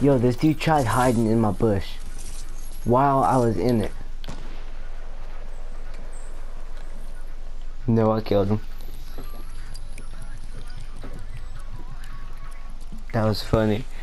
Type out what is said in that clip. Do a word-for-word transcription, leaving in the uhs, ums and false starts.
Yo, this dude tried hiding in my bush while I was in it. No, I killed him. That was funny.